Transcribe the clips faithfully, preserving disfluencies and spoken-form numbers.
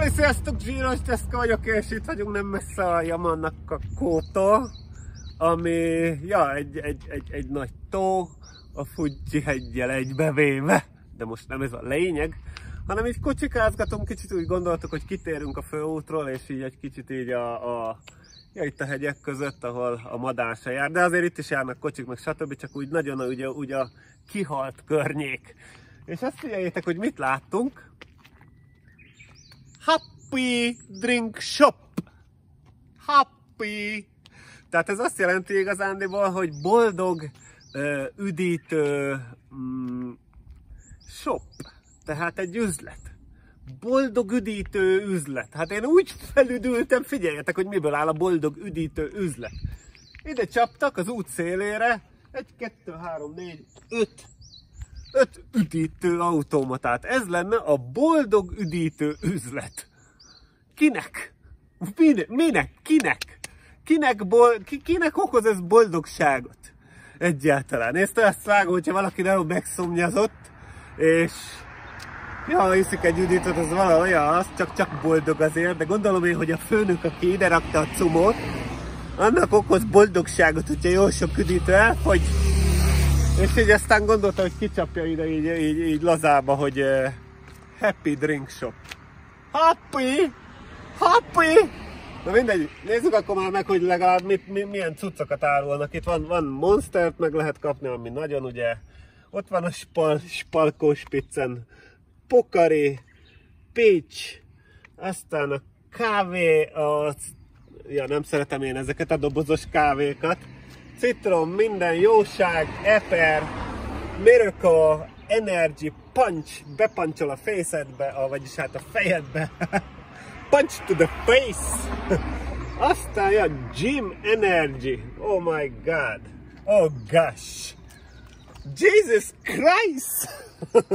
Hello, sziasztok, Zsíros Deszka vagyok, és itt vagyunk nem messze a Yamanaka-kótól, ami ja, egy, egy, egy, egy nagy tó, a Fuji heggyel egybevéve, de most nem ez a lényeg, hanem így kocsikázgatunk, kicsit úgy gondoltuk, hogy kitérünk a főútról, és így egy kicsit így a, a ja, itt a hegyek között, ahol a madár se jár, de azért itt is járnak kocsik, meg stb., csak úgy nagyon ugye, ugye a kihalt környék. És azt figyeljétek, hogy mit láttunk. Happy Drink Shop. Happy. Tehát ez azt jelenti igazándiból, hogy boldog uh, üdítő um, shop. Tehát egy üzlet. Boldog üdítő üzlet. Hát én úgy felüdültem, figyeljetek, hogy miből áll a boldog üdítő üzlet. Ide csaptak az út szélére egy, kettő, három, négy, öt, öt üdítő automatát. Ez lenne a boldog üdítő üzlet. Kinek? Minek? Minek? Kinek? Kinek, bol- ki, kinek okoz ez boldogságot? Egyáltalán. Ezt azt vágom, hogyha valaki nagyon megszomnyazott, és ja, ha iszik egy üdítőt, az valami, ja, az csak, csak boldog azért, de gondolom én, hogy a főnök, aki ide rakta a cumót, annak okoz boldogságot, hogyha jó sok üdítő elfogy. És így aztán gondolta, hogy kicsapja ide így, így, így lazába, hogy uh, Happy Drink Shop. Happy! Happy! Na mindegy, nézzük akkor már meg, hogy legalább mit, mi, milyen cuccokat árulnak. Itt van, van Monstert meg lehet kapni, ami nagyon ugye. Ott van a spal, Spalkó Spitzen, Pocari, Peach, aztán a kávé, a, ja nem szeretem én ezeket a dobozos kávékat. Citrom, minden jóság, Eper, Miracle, Energy, Punch, bepancsol a fészedbe, vagyis hát a fejedbe. Punch to the face! Aztán ja, Gym Energy, oh my god, oh gosh, Jesus Christ!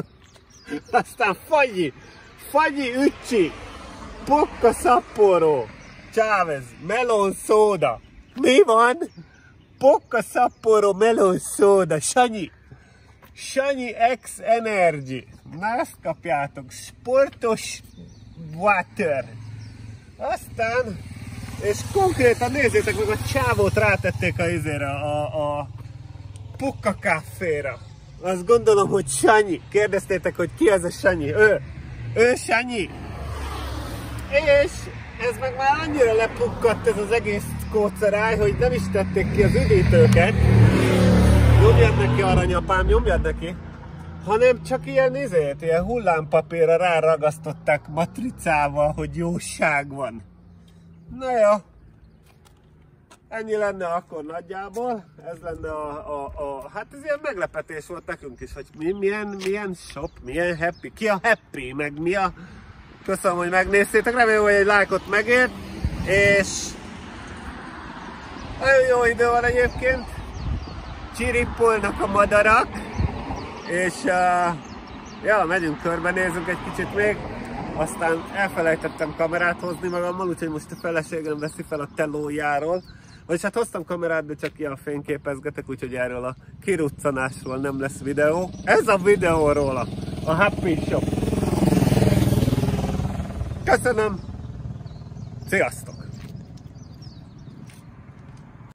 Aztán Fagyi, Fagyi Ücsi, Pocca Sapporo, Chávez, Melon Soda. Mi van? Pocca Sapporo Melon Soda, Sanyi. Sanyi X Energy. Na ezt kapjátok. Sportos Water. Aztán, és konkrétan nézzétek meg, a csávót rátették a izére, a, a Pocca Caféra. Azt gondolom, hogy Sanyi. Kérdeztétek, hogy ki ez a Sanyi? Ő. Ő Sanyi. És ez meg már annyira lepukkadt ez az egész kóceráj, hogy nem is tették ki az üdítőket. Nyomjad neki, aranyapám, nyomjad neki. Hanem csak ilyen izét, ilyen hullámpapírra ráragasztották matricával, hogy jóság van. Na jó. Ennyi lenne akkor nagyjából, ez lenne a, a, a, hát ez ilyen meglepetés volt nekünk is, hogy mi, milyen, milyen shop, milyen happy, ki a happy, meg mi a... Köszönöm, hogy megnéztétek, remélem, hogy egy lájkot megért, és nagyon jó idő van egyébként, csirippolnak a madarak, és uh, ja, megyünk körbe, nézzünk egy kicsit még. Aztán elfelejtettem kamerát hozni magammal, úgyhogy most a feleségem veszi fel a telójáról. Vagyis hát hoztam kamerát, de csak ilyen fényképezgetek, úgyhogy erről a kiruccanásról nem lesz videó. Ez a videó róla, a Happy Shop. Köszönöm! Sziasztok!